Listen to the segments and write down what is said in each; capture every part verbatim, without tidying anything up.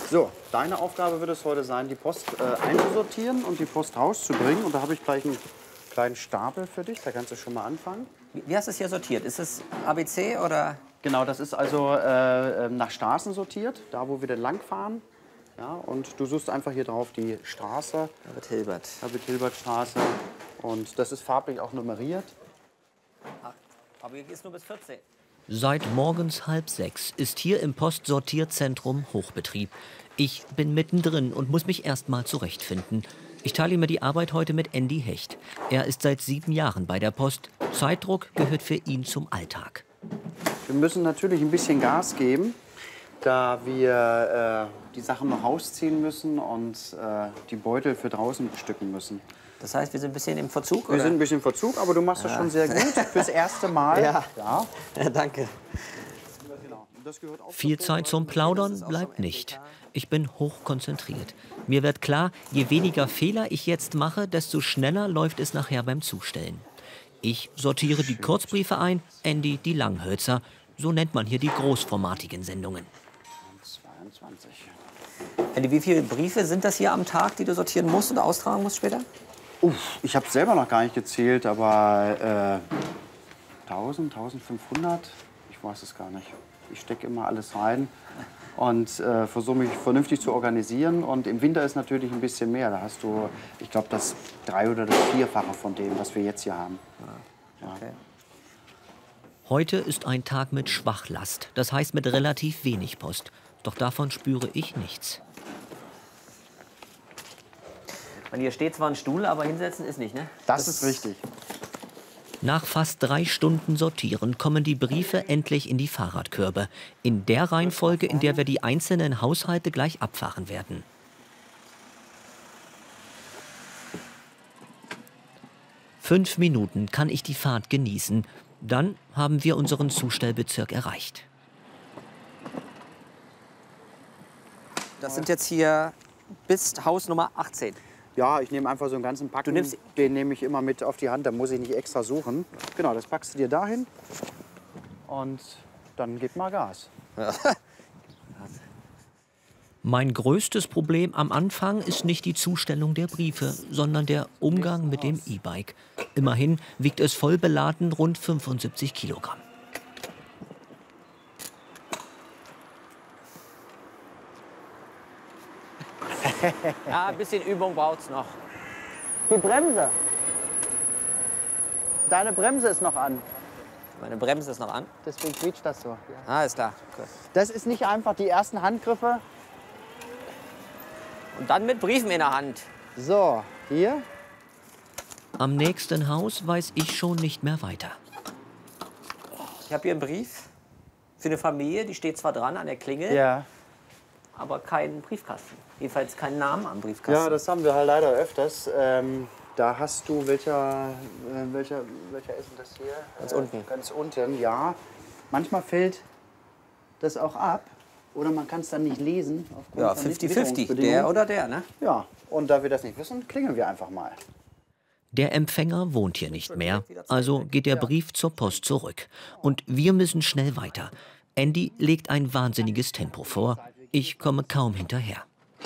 So, deine Aufgabe wird es heute sein, die Post äh, einzusortieren und die Post rauszubringen. Und da habe ich gleich einen kleinen Stapel für dich, da kannst du schon mal anfangen. Wie hast du es hier sortiert? Ist es A B C oder? Genau, das ist also äh, nach Straßen sortiert, da wo wir denn lang fahren. Ja, und du suchst einfach hier drauf die Straße. David Hilbert. David Hilbert Straße. Und das ist farblich auch nummeriert. Ach, aber hier ist nur bis vierzehn. Seit morgens halb sechs ist hier im Postsortierzentrum Hochbetrieb. Ich bin mittendrin und muss mich erst mal zurechtfinden. Ich teile mir die Arbeit heute mit Andy Hecht. Er ist seit sieben Jahren bei der Post. Zeitdruck gehört für ihn zum Alltag. Wir müssen natürlich ein bisschen Gas geben, da wir äh, die Sachen noch rausziehen müssen und äh, die Beutel für draußen bestücken müssen. Das heißt, wir sind ein bisschen im Verzug, Wir oder? sind ein bisschen im Verzug, aber du machst das Ja. schon sehr gut. Fürs erste Mal. Ja. Ja. Ja, danke. Das gehört auch Viel Zeit zum Plaudern bleibt nicht. Ich bin hochkonzentriert. Mir wird klar, je weniger Fehler ich jetzt mache, desto schneller läuft es nachher beim Zustellen. Ich sortiere die Kurzbriefe ein, Andy die Langhölzer. So nennt man hier die großformatigen Sendungen. zweiundzwanzig. Andy, wie viele Briefe sind das hier am Tag, die du sortieren musst oder austragen musst später? Uff, ich habe selber noch gar nicht gezählt, aber äh, tausend, tausendfünfhundert, ich weiß es gar nicht. Ich stecke immer alles rein und äh, versuche mich vernünftig zu organisieren. Und im Winter ist natürlich ein bisschen mehr. Da hast du, ich glaube, das drei- oder das vierfache von dem, was wir jetzt hier haben. Ja. Okay. Heute ist ein Tag mit Schwachlast, das heißt mit relativ wenig Post. Doch davon spüre ich nichts. Und hier steht zwar ein Stuhl, aber hinsetzen ist nicht, ne? Das, das ist richtig. Nach fast drei Stunden Sortieren kommen die Briefe endlich in die Fahrradkörbe. In der Reihenfolge, in der wir die einzelnen Haushalte gleich abfahren werden. Fünf Minuten kann ich die Fahrt genießen. Dann haben wir unseren Zustellbezirk erreicht. Das sind jetzt hier bis Haus Nummer achtzehn. Ja, ich nehme einfach so einen ganzen Packen. Du nimmst- Den nehme ich immer mit auf die Hand, da muss ich nicht extra suchen. Genau, das packst du dir dahin und dann gib mal Gas. Mein größtes Problem am Anfang ist nicht die Zustellung der Briefe, sondern der Umgang mit dem E-Bike. Immerhin wiegt es voll beladen rund fünfundsiebzig Kilogramm. Ja, ein bisschen Übung braucht's noch. Die Bremse. Deine Bremse ist noch an. Meine Bremse ist noch an. Deswegen quietscht das so. Ja. Ah, ist klar. Okay. Das ist nicht einfach die ersten Handgriffe. Und dann mit Briefen in der Hand. So, hier. Am nächsten Haus weiß ich schon nicht mehr weiter. Ich habe hier einen Brief für eine Familie, die steht zwar dran an der Klingel, Ja. aber keinen Briefkasten. Jedenfalls keinen Namen am Briefkasten. Ja, das haben wir halt leider öfters. Ähm, da hast du, welcher, äh, welcher, welcher ist denn das hier? Ganz Äh, unten. Ganz unten, ja. Manchmal fällt das auch ab oder man kann es dann nicht lesen. aufgrund Ja, von fünfzig fünfzig, Witterungsbedingungen. der oder der, ne? Ja, und da wir das nicht wissen, klingeln wir einfach mal. Der Empfänger wohnt hier nicht mehr, also geht der Brief zur Post zurück. Und wir müssen schnell weiter. Andy legt ein wahnsinniges Tempo vor. Ich komme kaum hinterher.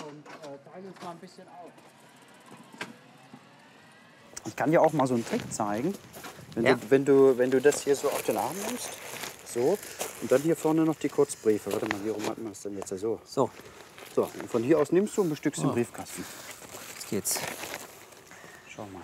Ich kann dir auch mal so einen Trick zeigen. Wenn, Ja. du, wenn, du, wenn du das hier so auf den Arm nimmst, so, und dann hier vorne noch die Kurzbriefe. Warte mal, wie rum hat man das denn jetzt so? So, So, und von hier aus nimmst du und bestückst Oh. den Briefkasten. jetzt geht's. Schau mal.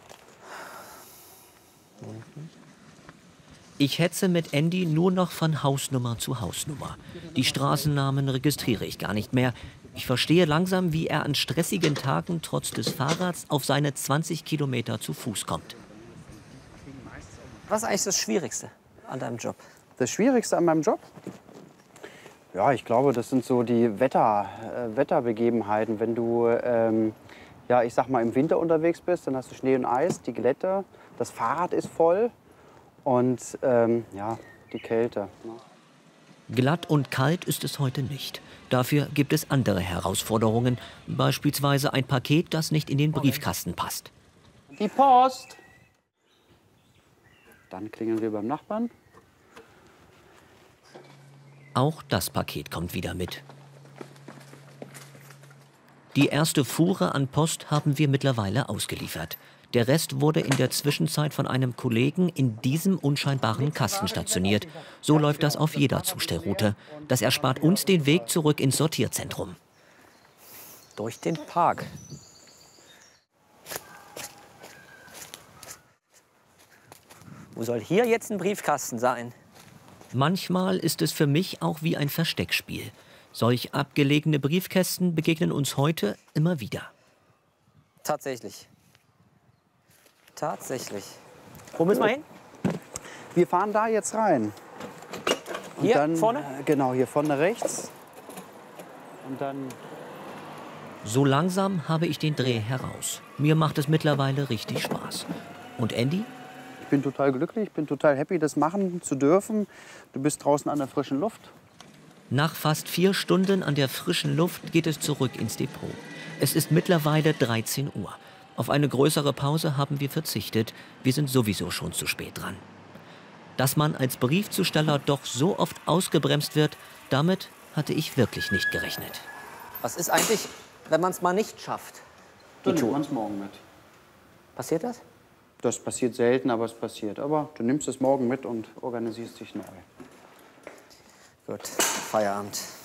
Ich hetze mit Andy nur noch von Hausnummer zu Hausnummer. Die Straßennamen registriere ich gar nicht mehr. Ich verstehe langsam, wie er an stressigen Tagen trotz des Fahrrads auf seine zwanzig Kilometer zu Fuß kommt. Was ist eigentlich das Schwierigste an deinem Job? Das Schwierigste an meinem Job? Ja, ich glaube, das sind so die Wetter, äh, Wetterbegebenheiten. Wenn du, ähm, ja, ich sag mal, im Winter unterwegs bist, dann hast du Schnee und Eis, die Glätte, das Fahrrad ist voll und ähm, ja, die Kälte. Ne? Glatt und kalt ist es heute nicht. Dafür gibt es andere Herausforderungen, beispielsweise ein Paket, das nicht in den Briefkasten passt. Die Post! Dann klingeln wir beim Nachbarn. Auch das Paket kommt wieder mit. Die erste Fuhre an Post haben wir mittlerweile ausgeliefert. Der Rest wurde in der Zwischenzeit von einem Kollegen in diesem unscheinbaren Kasten stationiert. So läuft das auf jeder Zustellroute. Das erspart uns den Weg zurück ins Sortierzentrum. Durch den Park. Wo soll hier jetzt ein Briefkasten sein? Manchmal ist es für mich auch wie ein Versteckspiel. Solch abgelegene Briefkästen begegnen uns heute immer wieder. Tatsächlich. Tatsächlich. Wo müssen wir hin? Wir fahren da jetzt rein. Und Hier dann, vorne? Genau, hier vorne rechts. Und dann... So langsam habe ich den Dreh heraus. Mir macht es mittlerweile richtig Spaß. Und Andy? Ich bin total glücklich, ich bin total happy, das machen zu dürfen. Du bist draußen an der frischen Luft. Nach fast vier Stunden an der frischen Luft geht es zurück ins Depot. Es ist mittlerweile dreizehn Uhr. Auf eine größere Pause haben wir verzichtet. Wir sind sowieso schon zu spät dran. Dass man als Briefzusteller doch so oft ausgebremst wird, damit hatte ich wirklich nicht gerechnet. Was ist eigentlich, wenn man es mal nicht schafft? Dann nehmen wir uns morgen mit. Passiert das? Das passiert selten, aber es passiert. Aber du nimmst es morgen mit und organisierst dich neu. Gut, Feierabend.